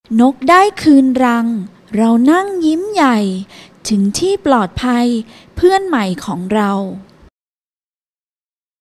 นกได้คืนรังเรานั่งยิ้มใหญ่ถึงที่ปลอดภัยเพื่อนใหม่ของเรา